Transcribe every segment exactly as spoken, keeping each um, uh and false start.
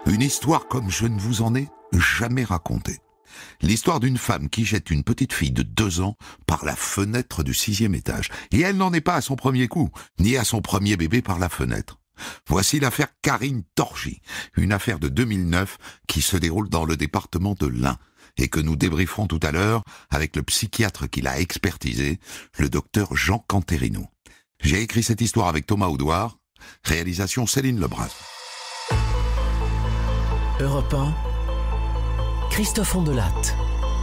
Une histoire comme je ne vous en ai jamais racontée. L'histoire d'une femme qui jette une petite fille de deux ans par la fenêtre du sixième étage. Et elle n'en est pas à son premier coup, ni à son premier bébé par la fenêtre. Voici l'affaire Karine Torgy, une affaire de deux mille neuf qui se déroule dans le département de l'Ain et que nous débrieferons tout à l'heure avec le psychiatre qui l'a expertisé, le docteur Jean Canterino. J'ai écrit cette histoire avec Thomas Audouard, réalisation Céline Lebras. Europe un, Christophe Ondelatte.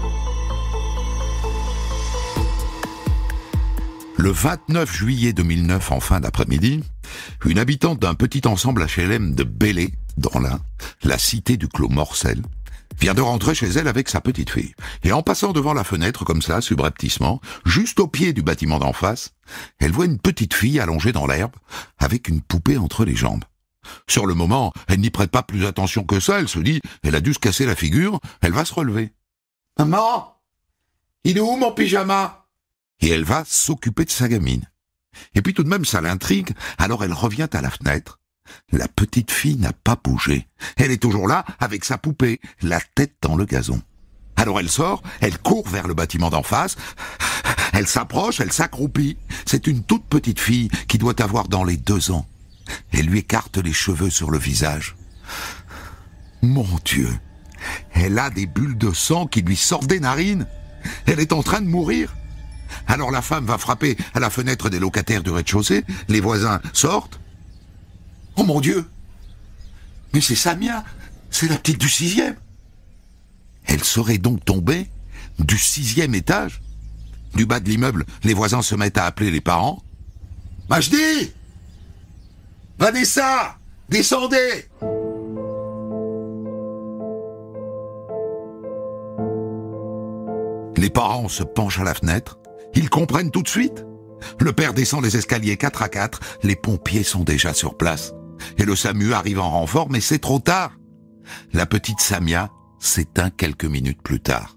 Le vingt-neuf juillet deux mille neuf, en fin d'après-midi, une habitante d'un petit ensemble H L M de Belley, dans l'Ain, la cité du Clos Morcel, vient de rentrer chez elle avec sa petite fille. Et en passant devant la fenêtre, comme ça, subrepticement, juste au pied du bâtiment d'en face, elle voit une petite fille allongée dans l'herbe, avec une poupée entre les jambes. Sur le moment, elle n'y prête pas plus attention que ça, elle se dit, elle a dû se casser la figure, elle va se relever. « Maman, il est où mon pyjama ?» Et elle va s'occuper de sa gamine. Et puis tout de même, ça l'intrigue, alors elle revient à la fenêtre. La petite fille n'a pas bougé. Elle est toujours là, avec sa poupée, la tête dans le gazon. Alors elle sort, elle court vers le bâtiment d'en face, elle s'approche, elle s'accroupit. C'est une toute petite fille qui doit avoir dans les deux ans. Elle lui écarte les cheveux sur le visage. Mon Dieu, elle a des bulles de sang qui lui sortent des narines. Elle est en train de mourir. Alors la femme va frapper à la fenêtre des locataires du rez-de-chaussée, les voisins sortent. Oh mon Dieu! Mais c'est Samia, c'est la petite du sixième. Elle serait donc tombée du sixième étage. Du bas de l'immeuble, les voisins se mettent à appeler les parents. Majdi! Vanessa! Descendez! Les parents se penchent à la fenêtre. Ils comprennent tout de suite. Le père descend les escaliers quatre à quatre. Les pompiers sont déjà sur place. Et le SAMU arrive en renfort, mais c'est trop tard. La petite Samia s'éteint quelques minutes plus tard.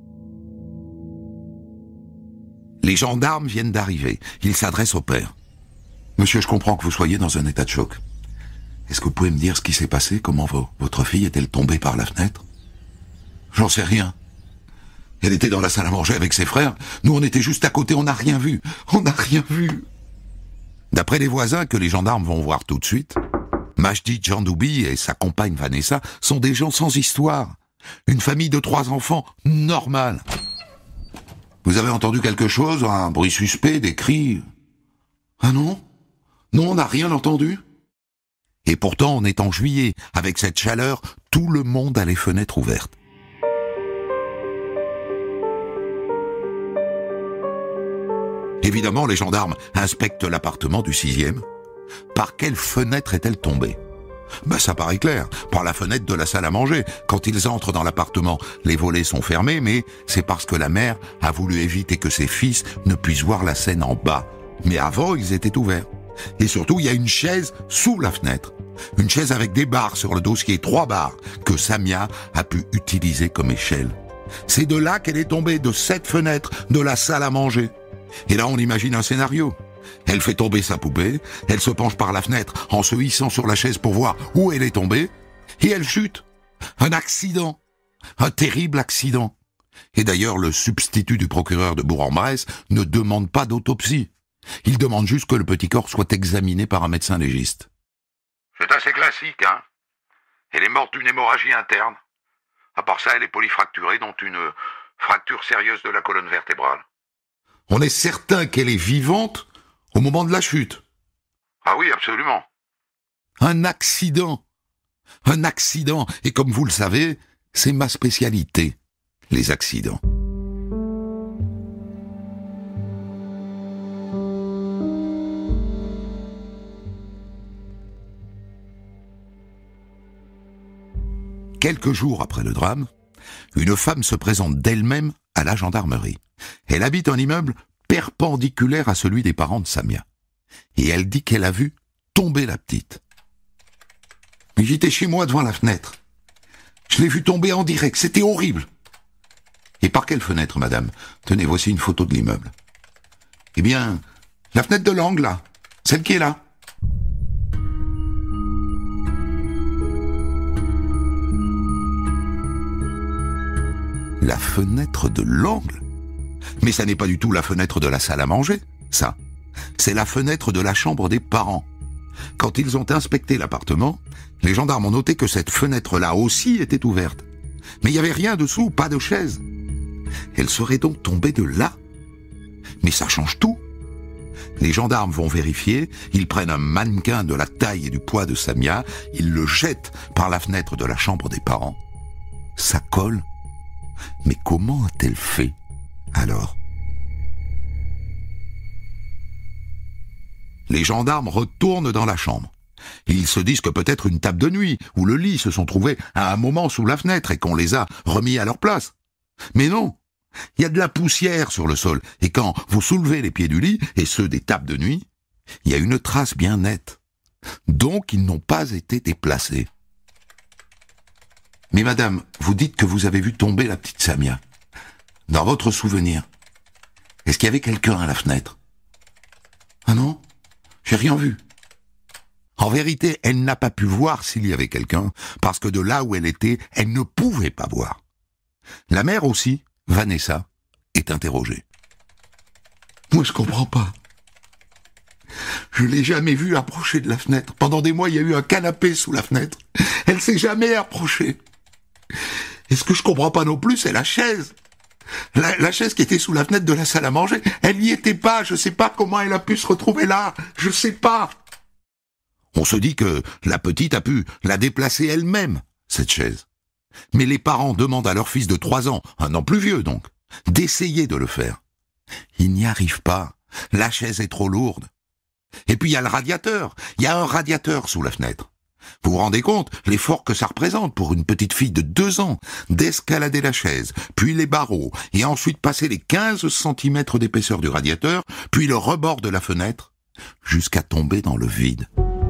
Les gendarmes viennent d'arriver. Ils s'adressent au père. « Monsieur, je comprends que vous soyez dans un état de choc. Est-ce que vous pouvez me dire ce qui s'est passé? Comment vo- votre fille est-elle tombée par la fenêtre ?»« J'en sais rien. Elle était dans la salle à manger avec ses frères. Nous, on était juste à côté, on n'a rien vu. On n'a rien vu. » D'après les voisins que les gendarmes vont voir tout de suite, Majdi Djandoubi et sa compagne Vanessa sont des gens sans histoire. Une famille de trois enfants, normale. Vous avez entendu quelque chose? Un bruit suspect, des cris? Ah non? Non, on n'a rien entendu. Et pourtant, on est en juillet. Avec cette chaleur, tout le monde a les fenêtres ouvertes. Évidemment, les gendarmes inspectent l'appartement du sixième. Par quelle fenêtre est-elle tombée? Ben, ça paraît clair, par la fenêtre de la salle à manger. Quand ils entrent dans l'appartement, les volets sont fermés, mais c'est parce que la mère a voulu éviter que ses fils ne puissent voir la scène en bas. Mais avant, ils étaient ouverts. Et surtout, il y a une chaise sous la fenêtre. Une chaise avec des barres sur le dossier, trois barres, que Samia a pu utiliser comme échelle. C'est de là qu'elle est tombée, de cette fenêtre, de la salle à manger. Et là, on imagine un scénario. Elle fait tomber sa poupée, elle se penche par la fenêtre en se hissant sur la chaise pour voir où elle est tombée, et elle chute. Un accident. Un terrible accident. Et d'ailleurs, le substitut du procureur de Bourg-en-Bresse ne demande pas d'autopsie. Il demande juste que le petit corps soit examiné par un médecin légiste. C'est assez classique, hein. Elle est morte d'une hémorragie interne. À part ça, elle est polyfracturée, dont une fracture sérieuse de la colonne vertébrale. On est certain qu'elle est vivante au moment de la chute. Ah oui, absolument. Un accident. Un accident. Et comme vous le savez, c'est ma spécialité, les accidents. Quelques jours après le drame, une femme se présente d'elle-même à la gendarmerie. Elle habite un immeuble perpendiculaire à celui des parents de Samia. Et elle dit qu'elle a vu tomber la petite. Mais j'étais chez moi devant la fenêtre. Je l'ai vue tomber en direct, c'était horrible. Et par quelle fenêtre, madame? Tenez, voici une photo de l'immeuble. Eh bien, la fenêtre de l'angle, là. Celle qui est là. La fenêtre de l'angle. Mais ça n'est pas du tout la fenêtre de la salle à manger, ça. C'est la fenêtre de la chambre des parents. Quand ils ont inspecté l'appartement, les gendarmes ont noté que cette fenêtre-là aussi était ouverte. Mais il n'y avait rien dessous, pas de chaise. Elle serait donc tombée de là. Mais ça change tout. Les gendarmes vont vérifier, ils prennent un mannequin de la taille et du poids de Samia, ils le jettent par la fenêtre de la chambre des parents. Ça colle. Mais comment a-t-elle fait, alors ? Les gendarmes retournent dans la chambre. Ils se disent que peut-être une table de nuit ou le lit se sont trouvés à un moment sous la fenêtre et qu'on les a remis à leur place. Mais non, il y a de la poussière sur le sol et quand vous soulevez les pieds du lit et ceux des tables de nuit, il y a une trace bien nette. Donc ils n'ont pas été déplacés. Mais madame, vous dites que vous avez vu tomber la petite Samia. Dans votre souvenir, est-ce qu'il y avait quelqu'un à la fenêtre ? Ah non ? J'ai rien vu. En vérité, elle n'a pas pu voir s'il y avait quelqu'un, parce que de là où elle était, elle ne pouvait pas voir. La mère aussi, Vanessa, est interrogée. Moi, je comprends pas. Je l'ai jamais vue approcher de la fenêtre. Pendant des mois, il y a eu un canapé sous la fenêtre. Elle s'est jamais approchée. Et ce que je comprends pas non plus, c'est la chaise. La, la chaise qui était sous la fenêtre de la salle à manger, elle n'y était pas, je sais pas comment elle a pu se retrouver là, je sais pas. On se dit que la petite a pu la déplacer elle-même, cette chaise. Mais les parents demandent à leur fils de trois ans, un an plus vieux donc, d'essayer de le faire. Il n'y arrive pas, la chaise est trop lourde. Et puis il y a le radiateur, il y a un radiateur sous la fenêtre. Vous vous rendez compte l'effort que ça représente pour une petite fille de deux ans d'escalader la chaise, puis les barreaux, et ensuite passer les quinze centimètres d'épaisseur du radiateur, puis le rebord de la fenêtre, jusqu'à tomber dans le vide.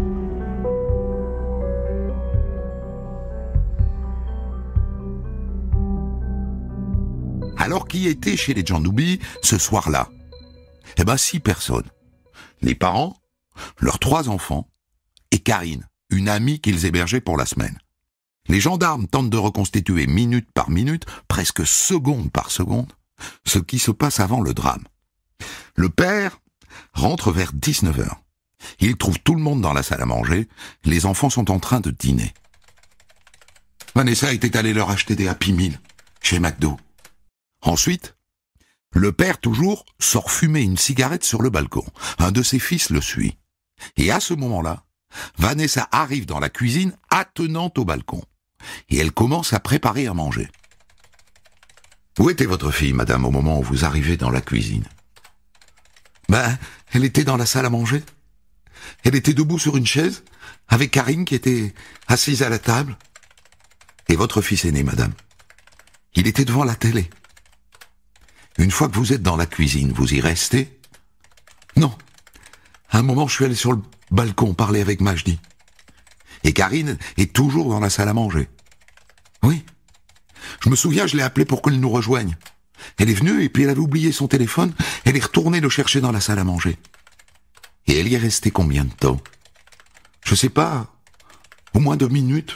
Alors qui était chez les Djandoubi ce soir-là ? Eh ben six personnes. Les parents, leurs trois enfants, et Karine, une amie qu'ils hébergeaient pour la semaine. Les gendarmes tentent de reconstituer minute par minute, presque seconde par seconde, ce qui se passe avant le drame. Le père rentre vers dix-neuf heures. Il trouve tout le monde dans la salle à manger, les enfants sont en train de dîner. Vanessa était allée leur acheter des Happy Meal, chez McDo. Ensuite, le père toujours sort fumer une cigarette sur le balcon. Un de ses fils le suit. Et à ce moment-là, Vanessa arrive dans la cuisine attenante au balcon. Et elle commence à préparer à manger. Où était votre fille, madame, au moment où vous arrivez dans la cuisine ? Ben, elle était dans la salle à manger. Elle était debout sur une chaise, avec Karine qui était assise à la table. Et votre fils aîné, madame, il était devant la télé. Une fois que vous êtes dans la cuisine, vous y restez ? Non. À un moment, je suis allé sur le balcon parler avec Majdi. Et Karine est toujours dans la salle à manger. Oui. Je me souviens, je l'ai appelée pour qu'elle nous rejoigne. Elle est venue et puis elle avait oublié son téléphone. Elle est retournée le chercher dans la salle à manger. Et elle y est restée combien de temps ? Je sais pas. Au moins deux minutes.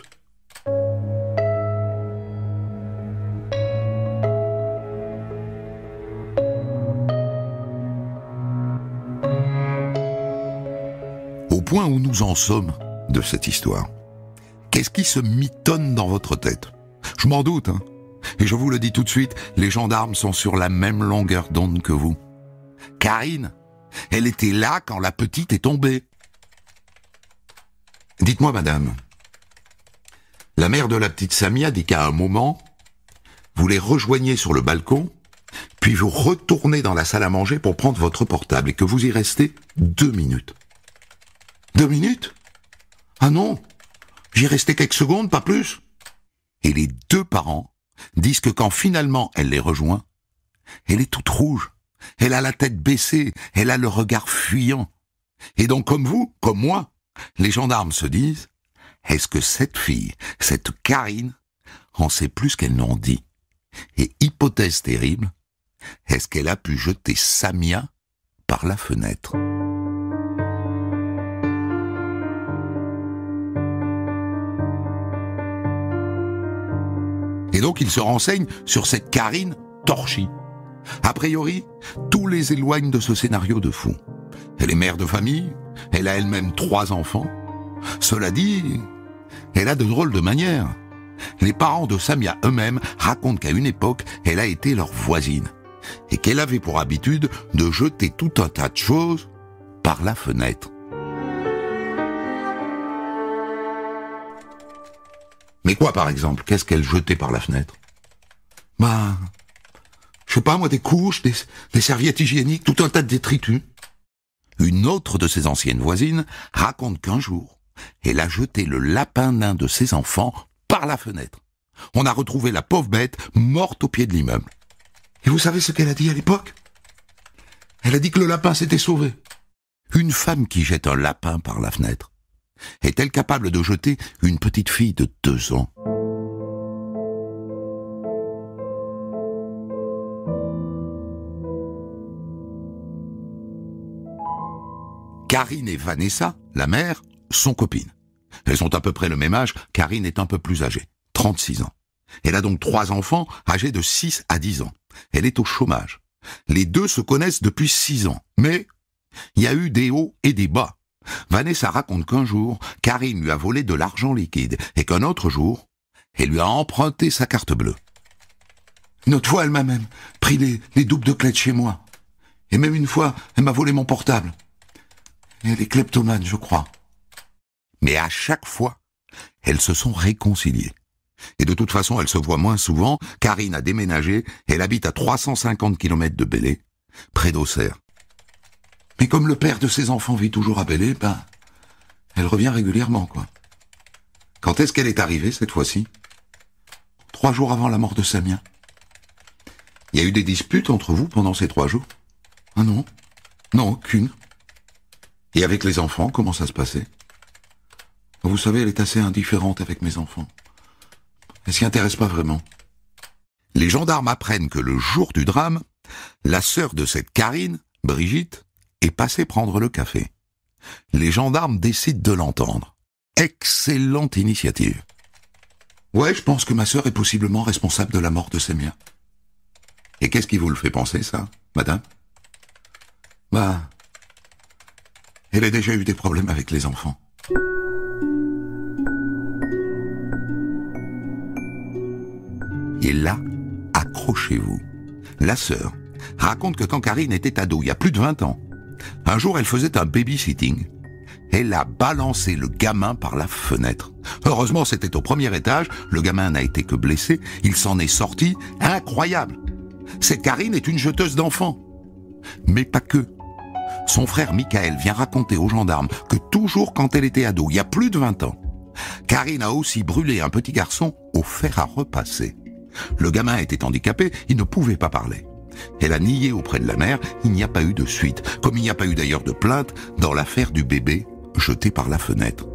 Au point où nous en sommes de cette histoire, qu'est-ce qui se mitonne dans votre tête ? Je m'en doute, hein. Et je vous le dis tout de suite, les gendarmes sont sur la même longueur d'onde que vous. Karine, elle était là quand la petite est tombée. Dites-moi, madame, la mère de la petite Samia dit qu'à un moment, vous les rejoignez sur le balcon, puis vous retournez dans la salle à manger pour prendre votre portable et que vous y restez deux minutes. Deux minutes ? Ah non, j'y restais quelques secondes, pas plus. Et les deux parents disent que quand finalement elle les rejoint, elle est toute rouge, elle a la tête baissée, elle a le regard fuyant. Et donc comme vous, comme moi, les gendarmes se disent, est-ce que cette fille, cette Karine, en sait plus qu'elle n'en dit ? Et hypothèse terrible, est-ce qu'elle a pu jeter Samia par la fenêtre ? Et donc il se renseigne sur cette Karine Torchy. A priori, tous les éloignent de ce scénario de fou. Elle est mère de famille, elle a elle-même trois enfants. Cela dit, elle a de drôles de manières. Les parents de Samia eux-mêmes racontent qu'à une époque, elle a été leur voisine et qu'elle avait pour habitude de jeter tout un tas de choses par la fenêtre. Mais quoi, par exemple? Qu'est-ce qu'elle jetait par la fenêtre? Bah, je sais pas moi, des couches, des, des serviettes hygiéniques, tout un tas de détritus. Une autre de ses anciennes voisines raconte qu'un jour, elle a jeté le lapin nain de ses enfants par la fenêtre. On a retrouvé la pauvre bête morte au pied de l'immeuble. Et vous savez ce qu'elle a dit à l'époque? Elle a dit que le lapin s'était sauvé. Une femme qui jette un lapin par la fenêtre, est-elle capable de jeter une petite fille de deux ans? Karine et Vanessa, la mère, sont copines. Elles ont à peu près le même âge, Karine est un peu plus âgée, trente-six ans. Elle a donc trois enfants âgés de six à dix ans. Elle est au chômage. Les deux se connaissent depuis six ans, mais il y a eu des hauts et des bas. Vanessa raconte qu'un jour, Karine lui a volé de l'argent liquide et qu'un autre jour, elle lui a emprunté sa carte bleue. Une autre fois, elle m'a même pris les, les doubles de clés de chez moi. Et même une fois, elle m'a volé mon portable. Et elle est kleptomane, je crois. Mais à chaque fois, elles se sont réconciliées. Et de toute façon, elles se voient moins souvent. Karine a déménagé, elle habite à trois cent cinquante kilomètres de Belley, près d'Auxerre. Mais comme le père de ses enfants vit toujours à Belley, ben, elle revient régulièrement, quoi. Quand est-ce qu'elle est arrivée, cette fois-ci? Trois jours avant la mort de Samia. Il y a eu des disputes entre vous pendant ces trois jours? Ah non? Non, aucune. Et avec les enfants, comment ça se passait? Vous savez, elle est assez indifférente avec mes enfants. Elle s'y intéresse pas vraiment. Les gendarmes apprennent que le jour du drame, la sœur de cette Karine, Brigitte, est passée prendre le café. Les gendarmes décident de l'entendre. Excellente initiative. Ouais, je pense que ma sœur est possiblement responsable de la mort de Samia. Et qu'est-ce qui vous le fait penser, ça, madame? Bah, elle a déjà eu des problèmes avec les enfants. Et là, accrochez-vous. La sœur raconte que quand Karine était ado, il y a plus de vingt ans, un jour elle faisait un babysitting. Elle a balancé le gamin par la fenêtre. Heureusement, c'était au premier étage, le gamin n'a été que blessé, il s'en est sorti, incroyable. Cette Karine est une jeteuse d'enfants. Mais pas que. Son frère Michael vient raconter aux gendarmes que toujours quand elle était ado, il y a plus de vingt ans, Karine a aussi brûlé un petit garçon au fer à repasser. Le gamin était handicapé, il ne pouvait pas parler. Elle a nié auprès de la mère, il n'y a pas eu de suite, comme il n'y a pas eu d'ailleurs de plainte dans l'affaire du bébé jeté par la fenêtre.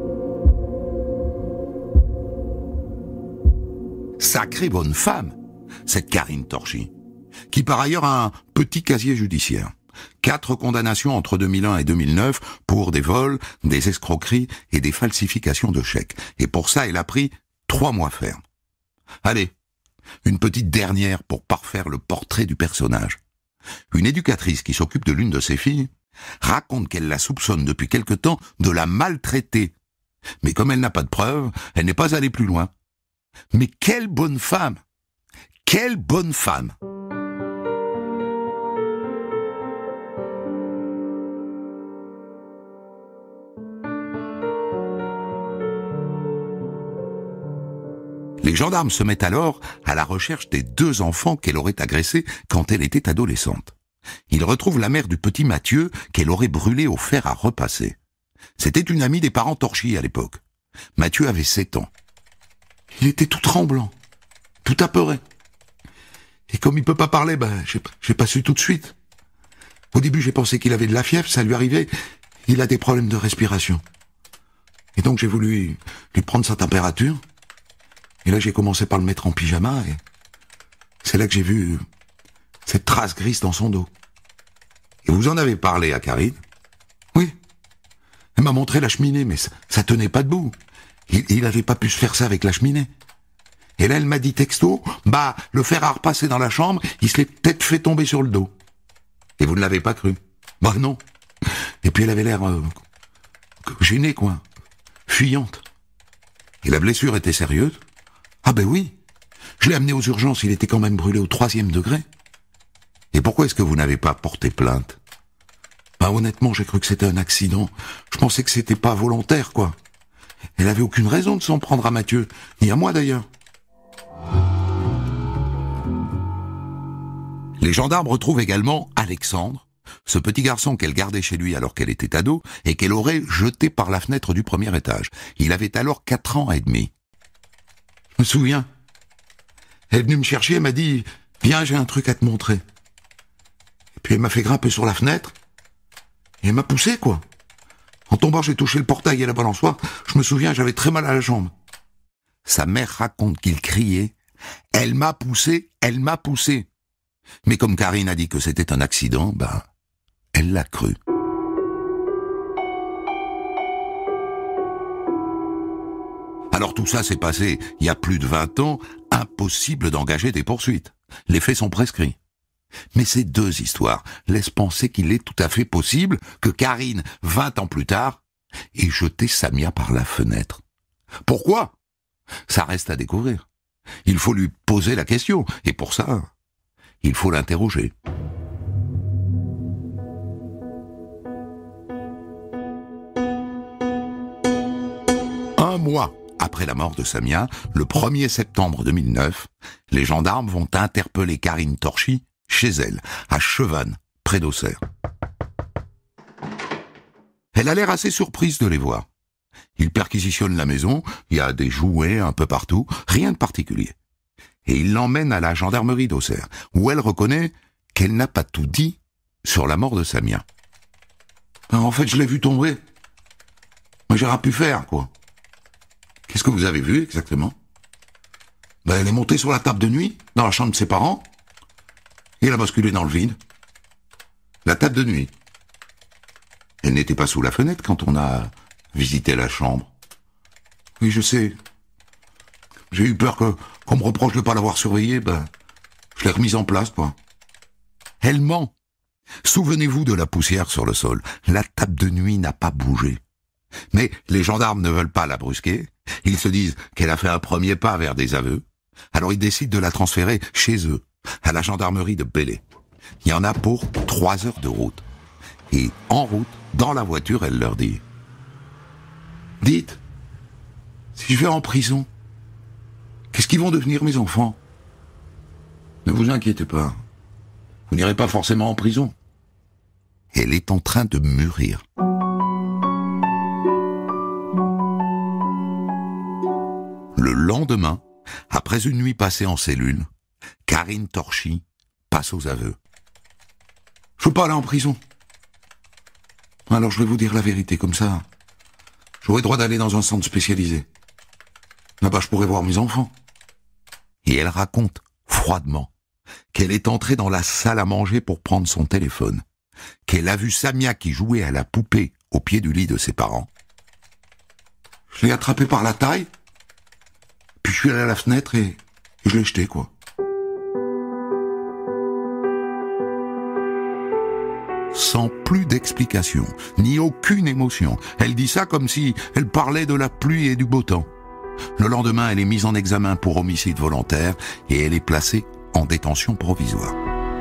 Sacrée bonne femme, cette Karine Torchy, qui par ailleurs a un petit casier judiciaire. Quatre condamnations entre deux mille un et deux mille neuf pour des vols, des escroqueries et des falsifications de chèques. Et pour ça, elle a pris trois mois ferme. Allez, une petite dernière pour parfaire le portrait du personnage. Une éducatrice qui s'occupe de l'une de ses filles raconte qu'elle la soupçonne depuis quelque temps de la maltraiter. Mais comme elle n'a pas de preuves, elle n'est pas allée plus loin. Mais quelle bonne femme! Quelle bonne femme! Les gendarmes se mettent alors à la recherche des deux enfants qu'elle aurait agressés quand elle était adolescente. Ils retrouvent la mère du petit Mathieu qu'elle aurait brûlé au fer à repasser. C'était une amie des parents Torchy à l'époque. Mathieu avait sept ans. Il était tout tremblant, tout apeuré. Et comme il peut pas parler, ben, j'ai, j'ai pas su tout de suite. Au début, j'ai pensé qu'il avait de la fièvre, ça lui arrivait. Il a des problèmes de respiration. Et donc j'ai voulu lui prendre sa température. Et là, j'ai commencé par le mettre en pyjama et c'est là que j'ai vu cette trace grise dans son dos. Et vous en avez parlé à Karine? Oui. Elle m'a montré la cheminée, mais ça, ça tenait pas debout. Il, il avait pas pu se faire ça avec la cheminée. Et là, elle m'a dit texto, bah, le fer a repassé dans la chambre, il se l'est peut-être fait tomber sur le dos. Et vous ne l'avez pas cru? Bah non. Et puis elle avait l'air euh, gênée, quoi. Fuyante. Et la blessure était sérieuse? Ah ben oui. Je l'ai amené aux urgences, il était quand même brûlé au troisième degré. Et pourquoi est-ce que vous n'avez pas porté plainte? Bah honnêtement, j'ai cru que c'était un accident. Je pensais que c'était pas volontaire, quoi. Elle avait aucune raison de s'en prendre à Mathieu, ni à moi d'ailleurs. Les gendarmes retrouvent également Alexandre, ce petit garçon qu'elle gardait chez lui alors qu'elle était ado et qu'elle aurait jeté par la fenêtre du premier étage. Il avait alors quatre ans et demi. Je me souviens. Elle est venue me chercher, elle m'a dit « Viens, j'ai un truc à te montrer ». Et puis elle m'a fait grimper sur la fenêtre et elle m'a poussé, quoi. En tombant, j'ai touché le portail et la balançoire. Je me souviens, j'avais très mal à la jambe. Sa mère raconte qu'il criait « Elle m'a poussé, elle m'a poussé ». Mais comme Karine a dit que c'était un accident, ben, elle l'a cru. Alors tout ça s'est passé il y a plus de vingt ans, impossible d'engager des poursuites. Les faits sont prescrits. Mais ces deux histoires laissent penser qu'il est tout à fait possible que Karine, vingt ans plus tard, ait jeté Samia par la fenêtre. Pourquoi? Ça reste à découvrir. Il faut lui poser la question, et pour ça, il faut l'interroger. Un mois après la mort de Samia, le premier septembre deux mille neuf, les gendarmes vont interpeller Karine Torchy chez elle, à Chevannes, près d'Auxerre. Elle a l'air assez surprise de les voir. Ils perquisitionnent la maison, il y a des jouets un peu partout, rien de particulier. Et ils l'emmènent à la gendarmerie d'Auxerre, où elle reconnaît qu'elle n'a pas tout dit sur la mort de Samia. En fait, je l'ai vu tomber. Mais j'ai rien pu faire, quoi. Qu'est-ce que vous avez vu, exactement? Ben, elle est montée sur la table de nuit, dans la chambre de ses parents, et elle a basculé dans le vide. La table de nuit. Elle n'était pas sous la fenêtre quand on a visité la chambre. Oui, je sais. J'ai eu peur que, qu'on me reproche de ne pas l'avoir surveillée, ben, je l'ai remise en place, quoi. Elle ment. Souvenez-vous de la poussière sur le sol. La table de nuit n'a pas bougé. Mais les gendarmes ne veulent pas la brusquer. Ils se disent qu'elle a fait un premier pas vers des aveux. Alors ils décident de la transférer chez eux, à la gendarmerie de Belley. Il y en a pour trois heures de route. Et en route, dans la voiture, elle leur dit « Dites, si je vais en prison, qu'est-ce qu'ils vont devenir mes enfants? Ne vous inquiétez pas, vous n'irez pas forcément en prison. » Elle est en train de mûrir. Le lendemain, après une nuit passée en cellule, Karine Torchy passe aux aveux. « Je veux pas aller en prison. Alors je vais vous dire la vérité, comme ça, j'aurai droit d'aller dans un centre spécialisé. Là-bas, je pourrai voir mes enfants. » Et elle raconte froidement qu'elle est entrée dans la salle à manger pour prendre son téléphone, qu'elle a vu Samia qui jouait à la poupée au pied du lit de ses parents. Je l'ai attrapée par la taille, puis je suis allé à la fenêtre et, et je l'ai jetée, quoi. Sans plus d'explication, ni aucune émotion. Elle dit ça comme si elle parlait de la pluie et du beau temps. Le lendemain, elle est mise en examen pour homicide volontaire et elle est placée en détention provisoire.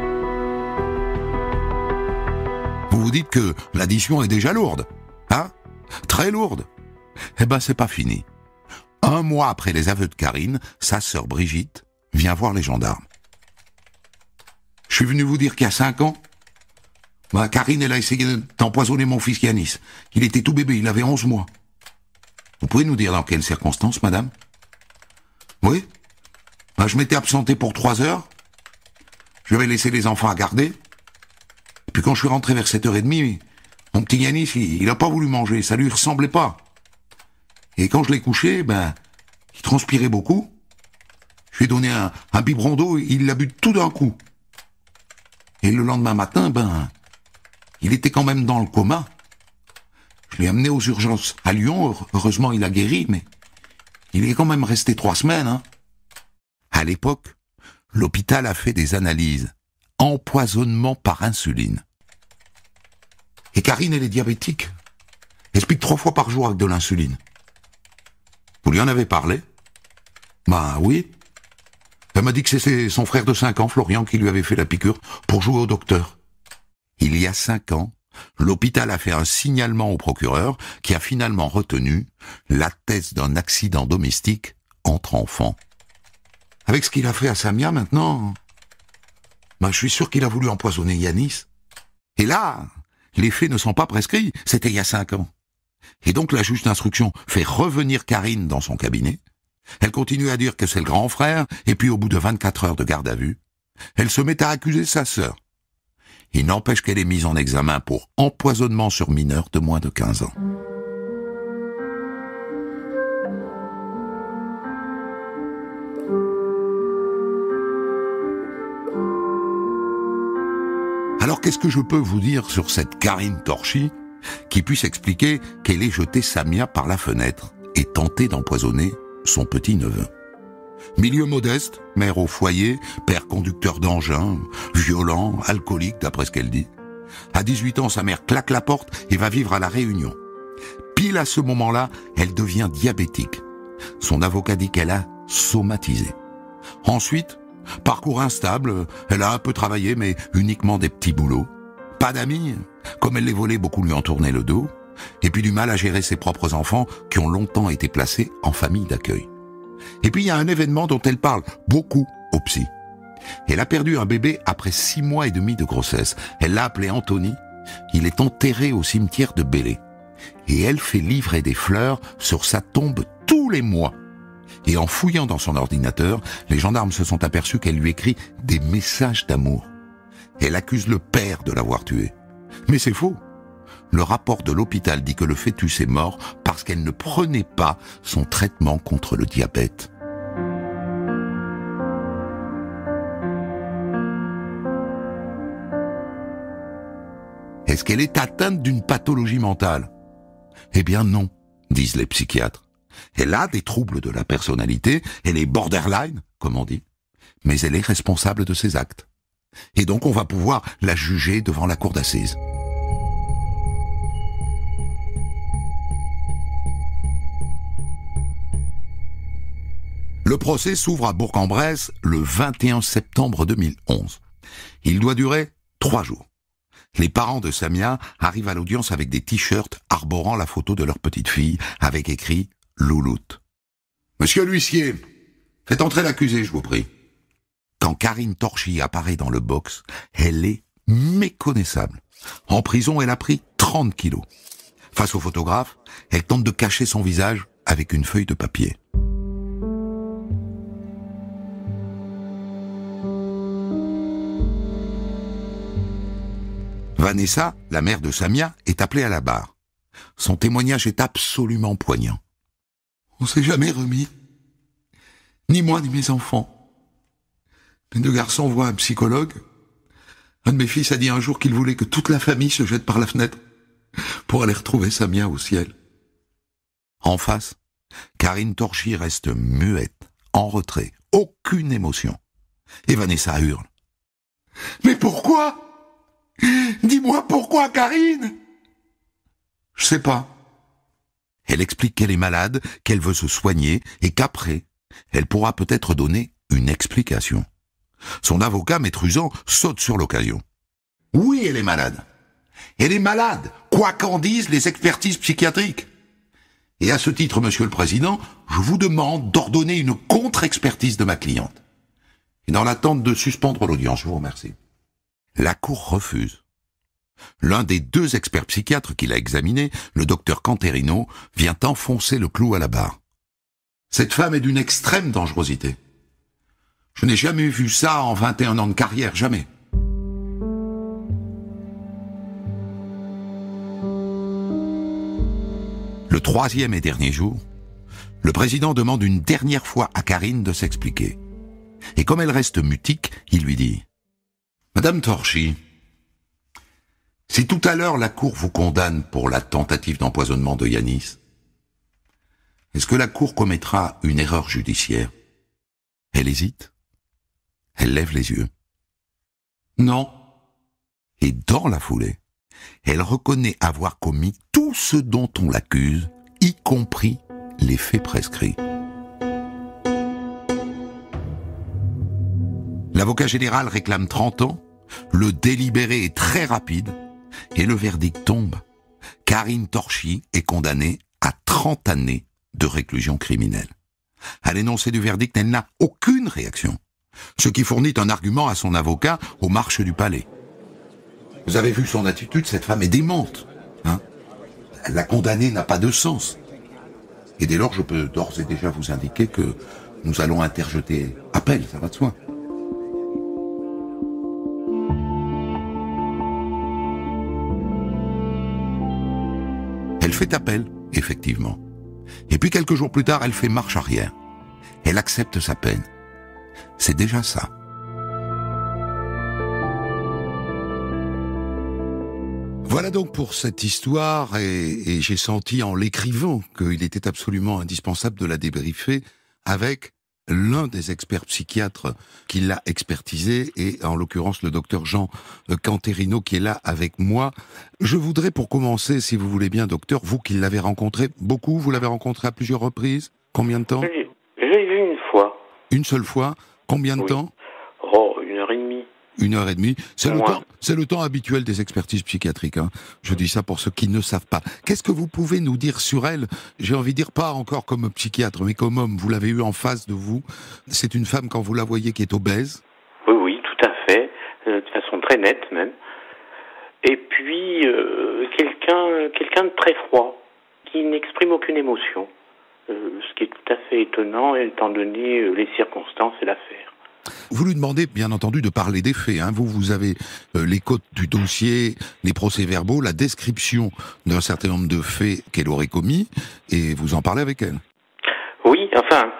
Vous vous dites que l'addition est déjà lourde, hein? Très lourde. Eh ben, c'est pas fini. Un mois après les aveux de Karine, sa sœur Brigitte vient voir les gendarmes. Je suis venu vous dire qu'il y a cinq ans, bah, Karine, elle a essayé d'empoisonner mon fils Yanis. Il était tout bébé, il avait onze mois. Vous pouvez nous dire dans quelles circonstances, madame? Oui. Bah, je m'étais absenté pour trois heures. Je vais laisser les enfants à garder. Et puis quand je suis rentré vers sept heures trente, mon petit Yanis, il, il a pas voulu manger, ça lui ressemblait pas. Et quand je l'ai couché, ben, il transpirait beaucoup. Je lui ai donné un, un biberon d'eau, il l'a bu tout d'un coup. Et le lendemain matin, ben, il était quand même dans le coma. Je l'ai amené aux urgences à Lyon. Heureusement, il a guéri, mais il est quand même resté trois semaines. Hein. À l'époque, l'hôpital a fait des analyses. Empoisonnement par insuline. Et Karine, elle est diabétique. Elle se pique trois fois par jour avec de l'insuline. Vous lui en avez parlé? Ben oui. Elle m'a dit que c'est son frère de cinq ans, Florian, qui lui avait fait la piqûre pour jouer au docteur. Il y a cinq ans, l'hôpital a fait un signalement au procureur qui a finalement retenu la thèse d'un accident domestique entre enfants. Avec ce qu'il a fait à Samia maintenant, ben je suis sûr qu'il a voulu empoisonner Yanis. Et là, les faits ne sont pas prescrits, c'était il y a cinq ans. Et donc la juge d'instruction fait revenir Karine dans son cabinet. Elle continue à dire que c'est le grand frère, et puis au bout de vingt-quatre heures de garde à vue, elle se met à accuser sa sœur. Il n'empêche qu'elle est mise en examen pour empoisonnement sur mineur de moins de quinze ans. Alors qu'est-ce que je peux vous dire sur cette Karine Torchy qui puisse expliquer qu'elle ait jeté Samia par la fenêtre et tenté d'empoisonner son petit-neveu? Milieu modeste, mère au foyer, père conducteur d'engin, violent, alcoolique d'après ce qu'elle dit. À dix-huit ans, sa mère claque la porte et va vivre à La Réunion. Pile à ce moment-là, elle devient diabétique. Son avocat dit qu'elle a somatisé. Ensuite, parcours instable, elle a un peu travaillé mais uniquement des petits boulots. Pas d'amis, comme elle les volait, beaucoup lui ont tourné le dos. Et puis du mal à gérer ses propres enfants qui ont longtemps été placés en famille d'accueil. Et puis il y a un événement dont elle parle beaucoup au psy. Elle a perdu un bébé après six mois et demi de grossesse. Elle l'a appelé Anthony. Il est enterré au cimetière de Bélé. Et elle fait livrer des fleurs sur sa tombe tous les mois. Et en fouillant dans son ordinateur, les gendarmes se sont aperçus qu'elle lui écrit des messages d'amour. Elle accuse le père de l'avoir tué. Mais c'est faux. Le rapport de l'hôpital dit que le fœtus est mort parce qu'elle ne prenait pas son traitement contre le diabète. Est-ce qu'elle est atteinte d'une pathologie mentale? Eh bien non, disent les psychiatres. Elle a des troubles de la personnalité, elle est borderline, comme on dit, mais elle est responsable de ses actes. Et donc on va pouvoir la juger devant la cour d'assises. Le procès s'ouvre à Bourg-en-Bresse le vingt et un septembre deux mille onze. Il doit durer trois jours. Les parents de Samia arrivent à l'audience avec des t-shirts arborant la photo de leur petite fille, avec écrit « Louloute ». « Monsieur l'huissier, faites entrer l'accusé, je vous prie. » Quand Karine Torchy apparaît dans le box, elle est méconnaissable. En prison, elle a pris trente kilos. Face au photographe, elle tente de cacher son visage avec une feuille de papier. Vanessa, la mère de Samia, est appelée à la barre. Son témoignage est absolument poignant. On s'est jamais remis. Ni moi, ni mes enfants. Mes deux garçons voient un psychologue. Un de mes fils a dit un jour qu'il voulait que toute la famille se jette par la fenêtre pour aller retrouver Samia au ciel. En face, Karine Torchy reste muette, en retrait, aucune émotion. Et Vanessa hurle. « Mais pourquoi ? Dis-moi pourquoi, Karine ?» « Je sais pas. » Elle explique qu'elle est malade, qu'elle veut se soigner et qu'après, elle pourra peut-être donner une explication. Son avocat, Maître Usan, saute sur l'occasion. « Oui, elle est malade. Elle est malade, quoi qu'en disent les expertises psychiatriques. Et à ce titre, Monsieur le Président, je vous demande d'ordonner une contre-expertise de ma cliente. Et dans l'attente de suspendre l'audience, je vous remercie. » La Cour refuse. L'un des deux experts psychiatres qui l'a examiné, le docteur Canterino, vient enfoncer le clou à la barre. Cette femme est d'une extrême dangerosité. Je n'ai jamais vu ça en vingt et un ans de carrière, jamais. Le troisième et dernier jour, le président demande une dernière fois à Karine de s'expliquer. Et comme elle reste mutique, il lui dit « Madame Torchy, si tout à l'heure la Cour vous condamne pour la tentative d'empoisonnement de Yanis, est-ce que la Cour commettra une erreur judiciaire ? Elle hésite. Elle lève les yeux. Non. Et dans la foulée, elle reconnaît avoir commis tout ce dont on l'accuse, y compris les faits prescrits. L'avocat général réclame trente ans, le délibéré est très rapide, et le verdict tombe. Karine Torchy est condamnée à trente années de réclusion criminelle. À l'énoncé du verdict, elle n'a aucune réaction, ce qui fournit un argument à son avocat aux marches du palais. Vous avez vu son attitude, cette femme est démente. Hein ? La condamnée n'a pas de sens. Et dès lors, je peux d'ores et déjà vous indiquer que nous allons interjeter appel, ça va de soi. Elle fait appel, effectivement. Et puis quelques jours plus tard, elle fait marche arrière. Elle accepte sa peine. C'est déjà ça. Voilà donc pour cette histoire, et, et j'ai senti en l'écrivant qu'il était absolument indispensable de la débriefer avec l'un des experts psychiatres qui l'a expertisé, et en l'occurrence le docteur Jean Canterino qui est là avec moi. Je voudrais pour commencer, si vous voulez bien, docteur, vous qui l'avez rencontré beaucoup, vous l'avez rencontré à plusieurs reprises, combien de temps ? Je l'ai vu une fois. Une seule fois ? Combien de Oui. temps ? Oh, une heure et demie. Une heure et demie. C'est le Ouais. temps, c'est le temps habituel des expertises psychiatriques. Hein. Je dis ça pour ceux qui ne savent pas. Qu'est-ce que vous pouvez nous dire sur elle ? J'ai envie de dire pas encore comme psychiatre, mais comme homme. Vous l'avez eu en face de vous. C'est une femme, quand vous la voyez, qui est obèse. Oui, oui, tout à fait. Euh, de façon très nette, même. Et puis, euh, quelqu'un quelqu'un de très froid, qui n'exprime aucune émotion. Euh, ce qui est tout à fait étonnant, étant donné euh, les circonstances et l'affaire. Vous lui demandez, bien entendu, de parler des faits. Hein. Vous, vous avez euh, les codes du dossier, les procès-verbaux, la description d'un certain nombre de faits qu'elle aurait commis, et vous en parlez avec elle. Oui, enfin,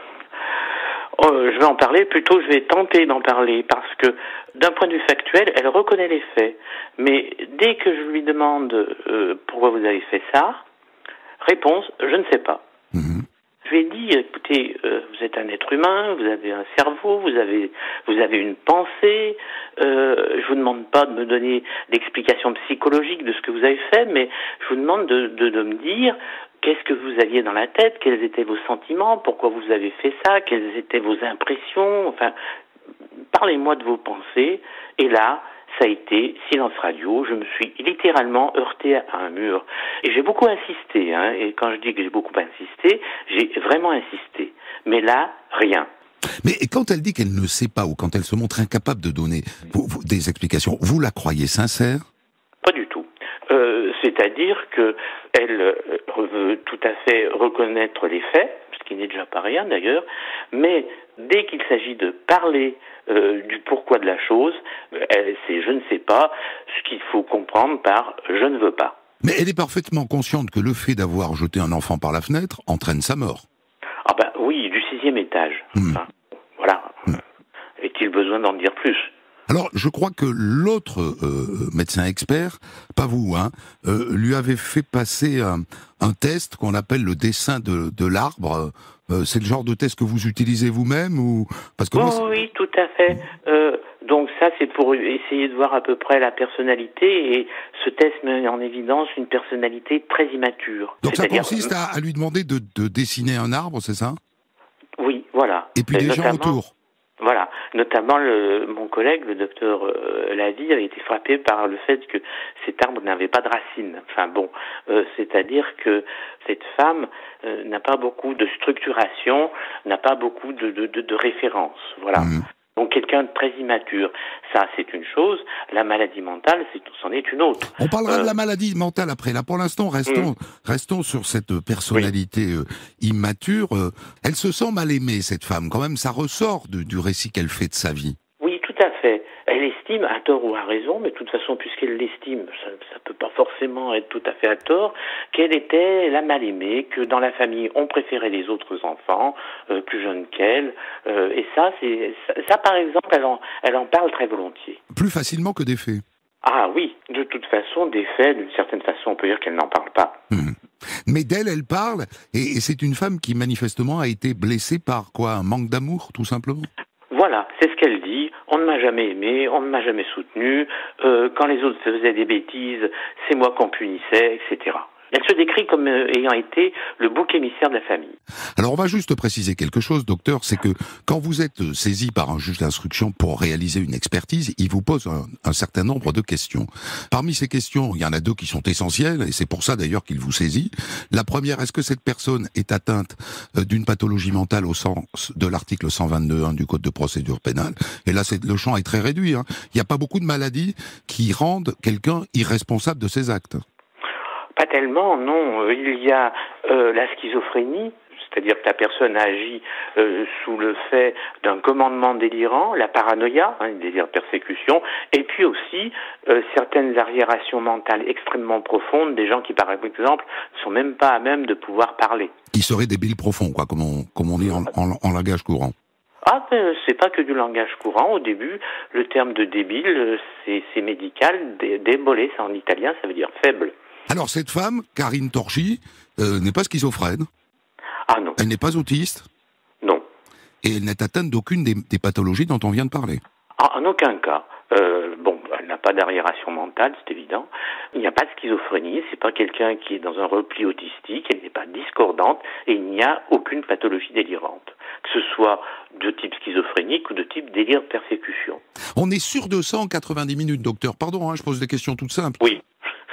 euh, je vais en parler, plutôt je vais tenter d'en parler, parce que d'un point de vue factuel, elle reconnaît les faits. Mais dès que je lui demande euh, pourquoi vous avez fait ça, réponse, je ne sais pas. Mmh. Je lui ai dit, écoutez, euh, vous êtes un être humain, vous avez un cerveau, vous avez vous avez une pensée. Euh, je vous demande pas de me donner l'explication psychologique de ce que vous avez fait, mais je vous demande de, de, de me dire qu'est-ce que vous aviez dans la tête, quels étaient vos sentiments, pourquoi vous avez fait ça, quelles étaient vos impressions. Enfin, parlez-moi de vos pensées. Et là, ça a été silence radio. Je me suis littéralement heurté à un mur. Et j'ai beaucoup insisté, hein. Et quand je dis que j'ai beaucoup insisté, j'ai vraiment insisté. Mais là, rien. Mais quand elle dit qu'elle ne sait pas, ou quand elle se montre incapable de donner vous, vous, des explications, vous la croyez sincère ? Pas du tout. Euh, c'est-à-dire que elle euh, veut tout à fait reconnaître les faits, ce qui n'est déjà pas rien d'ailleurs, mais dès qu'il s'agit de parler euh, du pourquoi de la chose, elle, c'est je ne sais pas, ce qu'il faut comprendre par je ne veux pas. Mais elle est parfaitement consciente que le fait d'avoir jeté un enfant par la fenêtre entraîne sa mort. Ah ben oui, du sixième étage. Mmh. Enfin, voilà. Mmh. Est-il besoin d'en dire plus ? Alors, je crois que l'autre euh, médecin expert, pas vous, hein, euh, lui avait fait passer un, un test qu'on appelle le dessin de, de l'arbre. Euh, c'est le genre de test que vous utilisez vous-même ou parce que oui, moi, oui, tout à fait. Euh, donc ça, c'est pour essayer de voir à peu près la personnalité, et ce test met en évidence une personnalité très immature. Donc ça C'est-à-dire... consiste à, à lui demander de, de dessiner un arbre, c'est ça ? Oui, voilà. Et puis des gens autour. Voilà, notamment le, mon collègue, le docteur euh, Lavie, avait été frappé par le fait que cet arbre n'avait pas de racines. Enfin bon, euh, c'est-à-dire que cette femme euh, n'a pas beaucoup de structuration, n'a pas beaucoup de, de, de, de références. Voilà. Mmh. Donc quelqu'un de très immature, ça c'est une chose. La maladie mentale, c'est, c'en est une autre. On parlera euh... de la maladie mentale après. Là, pour l'instant, restons, mmh. restons sur cette personnalité oui. euh, immature. Euh, elle se sent mal aimée, cette femme. Quand même, ça ressort de, du récit qu'elle fait de sa vie. Oui, tout à fait. Elle estime, à tort ou à raison, mais de toute façon, puisqu'elle l'estime, ça ne peut pas forcément être tout à fait à tort, qu'elle était la mal-aimée, que dans la famille, on préférait les autres enfants, euh, plus jeunes qu'elle. Euh, et ça, c'est ça, ça, par exemple, elle en, elle en parle très volontiers. Plus facilement que des faits. Ah oui, de toute façon, des faits, d'une certaine façon, on peut dire qu'elle n'en parle pas. Mmh. Mais d'elle, elle parle, et, et c'est une femme qui manifestement a été blessée par quoi ? Un manque d'amour, tout simplement ? Voilà, c'est ce qu'elle dit. On ne m'a jamais aimé, on ne m'a jamais soutenu. Euh, quand les autres faisaient des bêtises, c'est moi qu'on punissait, et cetera. Elle se décrit comme ayant été le bouc émissaire de la famille. Alors on va juste préciser quelque chose, docteur, c'est que quand vous êtes saisi par un juge d'instruction pour réaliser une expertise, il vous pose un, un certain nombre de questions. Parmi ces questions, il y en a deux qui sont essentielles, et c'est pour ça d'ailleurs qu'il vous saisit. La première, est-ce que cette personne est atteinte d'une pathologie mentale au sens de l'article cent vingt-deux un du Code de procédure pénale? Et là, c'est, le champ est très réduit. Hein. Il n'y a pas beaucoup de maladies qui rendent quelqu'un irresponsable de ses actes. Pas tellement, non. Il y a euh, la schizophrénie, c'est-à-dire que la personne agit euh, sous le fait d'un commandement délirant, la paranoïa, hein, délire de persécution, et puis aussi euh, certaines arriérations mentales extrêmement profondes, des gens qui, par exemple, ne sont même pas à même de pouvoir parler. Qui seraient débiles profonds, quoi, comme on, comme on dit en, en, en langage courant. Ah, ben, c'est pas que du langage courant. Au début, le terme de débile, c'est, c'est médical. Débole, c'est en italien, ça veut dire faible. Alors cette femme, Karine Torchi, euh, n'est pas schizophrène. Ah non. Elle n'est pas autiste. Non. Et elle n'est atteinte d'aucune des, des pathologies dont on vient de parler. Ah, en aucun cas. Euh, bon, elle n'a pas d'arriération mentale, c'est évident. Il n'y a pas de schizophrénie, c'est pas quelqu'un qui est dans un repli autistique, elle n'est pas discordante, et il n'y a aucune pathologie délirante. Que ce soit de type schizophrénique ou de type délire de persécution. On est sûr de ça en quatre-vingt-dix minutes, docteur. Pardon, hein, je pose des questions toutes simples. Oui.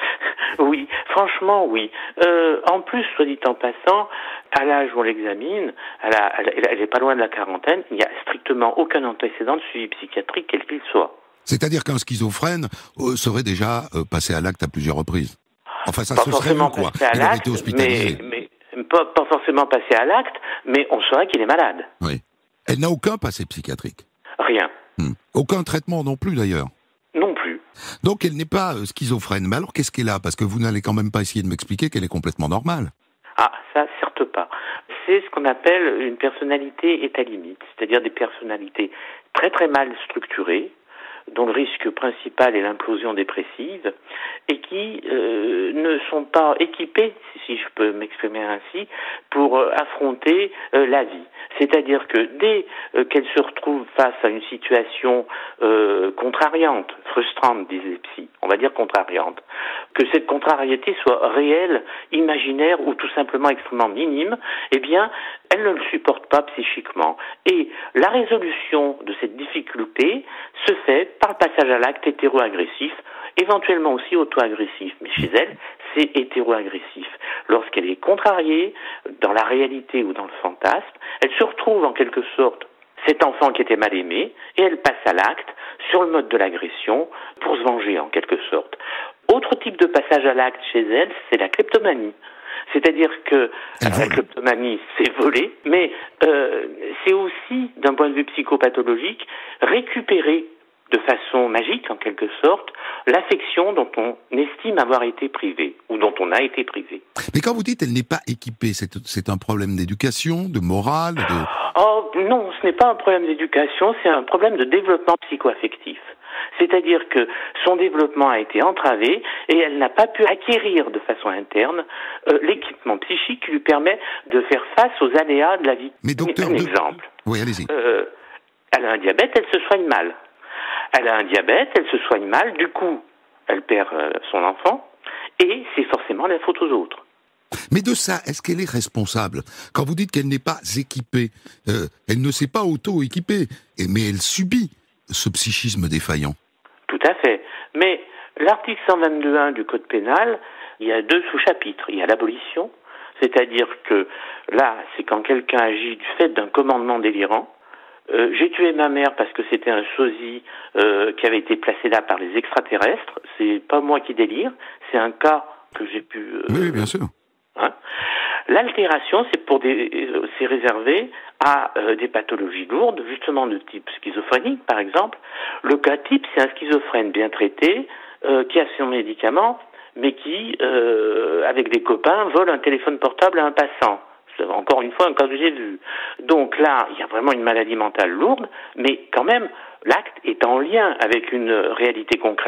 Oui, franchement, oui. Euh, en plus, soit dit en passant, à l'âge où on l'examine, elle n'est pas loin de la quarantaine, il n'y a strictement aucun antécédent de suivi psychiatrique, quel qu'il soit. C'est-à-dire qu'un schizophrène euh, serait déjà euh, passé à l'acte à plusieurs reprises. Enfin, ça pas se serait vu, quoi. Il aurait été hospitalisé. Mais, mais pas, pas forcément passé à l'acte, mais on saurait qu'il est malade. Oui. Elle n'a aucun passé psychiatrique. Rien. Hum. Aucun traitement non plus, d'ailleurs. Non plus. Donc elle n'est pas euh, schizophrène. Mais alors qu'est-ce qu'elle a? Parce que vous n'allez quand même pas essayer de m'expliquer qu'elle est complètement normale. Ah, ça, certes pas. C'est ce qu'on appelle une personnalité état limite, c'est-à-dire des personnalités très très mal structurées, dont le risque principal est l'implosion dépressive, et qui euh, ne sont pas équipées, si je peux m'exprimer ainsi, pour euh, affronter euh, la vie. C'est-à-dire que dès euh, qu'elles se retrouvent face à une situation euh, contrariante, frustrante, disent les psys, on va dire contrariante, que cette contrariété soit réelle, imaginaire ou tout simplement extrêmement minime, eh bien, elles ne le supportent pas psychiquement. Et la résolution de cette difficulté se fait par le passage à l'acte hétéro-agressif, éventuellement aussi auto-agressif. Mais chez elle, c'est hétéro-agressif. Lorsqu'elle est contrariée, dans la réalité ou dans le fantasme, elle se retrouve en quelque sorte cet enfant qui était mal aimé, et elle passe à l'acte sur le mode de l'agression pour se venger en quelque sorte. Autre type de passage à l'acte chez elle, c'est la kleptomanie. C'est-à-dire que alors, la kleptomanie, c'est voler, mais euh, c'est aussi, d'un point de vue psychopathologique, récupérer de façon magique, en quelque sorte, l'affection dont on estime avoir été privé, ou dont on a été privé. Mais quand vous dites elle n'est pas équipée, c'est, c'est un problème d'éducation, de morale de... Oh non, ce n'est pas un problème d'éducation, c'est un problème de développement psycho-affectif. C'est-à-dire que son développement a été entravé et elle n'a pas pu acquérir de façon interne euh, l'équipement psychique qui lui permet de faire face aux aléas de la vie. Mais docteur, un exemple. De... Oui, allez-y. Euh, elle a un diabète, elle se soigne mal. Elle a un diabète, elle se soigne mal, du coup, elle perd euh, son enfant et c'est forcément la faute aux autres. Mais de ça, est-ce qu'elle est responsable? Quand vous dites qu'elle n'est pas équipée, euh, elle ne s'est pas auto-équipée, mais elle subit ce psychisme défaillant. Tout à fait. Mais l'article cent vingt-deux un du Code pénal, il y a deux sous-chapitres. Il y a l'abolition, c'est-à-dire que là, c'est quand quelqu'un agit du fait d'un commandement délirant. Euh, j'ai tué ma mère parce que c'était un sosie euh, qui avait été placé là par les extraterrestres. C'est pas moi qui délire, c'est un cas que j'ai pu... Euh, oui, bien sûr. Hein. L'altération, c'est pour des, c'est réservé à euh, des pathologies lourdes, justement de type schizophrénique, par exemple. Le cas type, c'est un schizophrène bien traité, euh, qui a son médicament, mais qui, euh, avec des copains, vole un téléphone portable à un passant. C'est encore une fois un cas que j'ai vu. Donc là, il y a vraiment une maladie mentale lourde, mais quand même, l'acte est en lien avec une réalité concrète.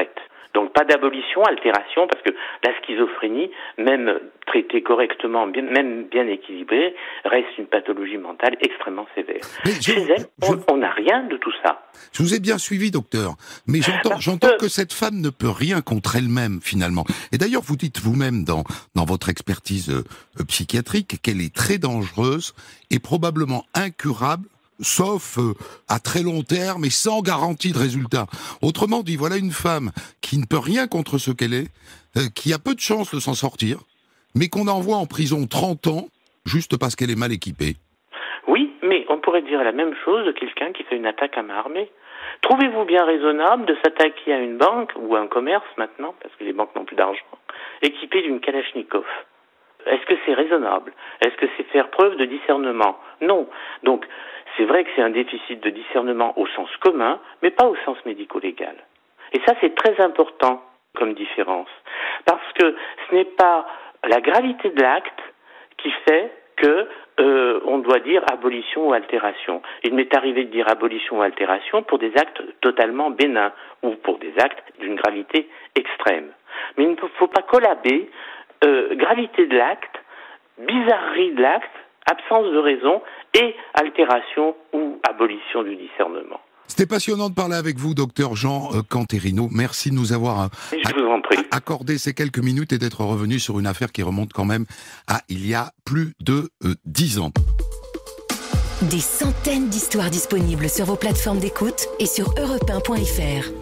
Donc pas d'abolition, altération, parce que la schizophrénie, même traitée correctement, bien, même bien équilibrée, reste une pathologie mentale extrêmement sévère. Mais je, Chez elle, je, on n'a rien de tout ça. Je vous ai bien suivi, docteur, mais j'entends, Parce j'entends que... que cette femme ne peut rien contre elle-même, finalement. Et d'ailleurs, vous dites vous-même dans, dans votre expertise euh, psychiatrique qu'elle est très dangereuse et probablement incurable, sauf euh, à très long terme et sans garantie de résultat. Autrement dit, voilà une femme qui ne peut rien contre ce qu'elle est, euh, qui a peu de chances de s'en sortir, mais qu'on envoie en prison trente ans, juste parce qu'elle est mal équipée. Oui, mais on pourrait dire la même chose de quelqu'un qui fait une attaque à main armée. Trouvez-vous bien raisonnable de s'attaquer à une banque ou à un commerce maintenant, parce que les banques n'ont plus d'argent, équipé d'une Kalachnikov? Est-ce que c'est raisonnable? Est-ce que c'est faire preuve de discernement? Non. Donc, c'est vrai que c'est un déficit de discernement au sens commun, mais pas au sens médico-légal. Et ça, c'est très important comme différence. Parce que ce n'est pas la gravité de l'acte qui fait que euh, on doit dire abolition ou altération. Il m'est arrivé de dire abolition ou altération pour des actes totalement bénins ou pour des actes d'une gravité extrême. Mais il ne faut pas collaber euh, gravité de l'acte, bizarrerie de l'acte, absence de raison et altération ou abolition du discernement. C'était passionnant de parler avec vous, docteur Jean euh, Canterino. Merci de nous avoir euh, Je vous en prie. accordé ces quelques minutes et d'être revenu sur une affaire qui remonte quand même à il y a plus de euh, dix ans. Des centaines d'histoires disponibles sur vos plateformes d'écoute et sur europe un point f r.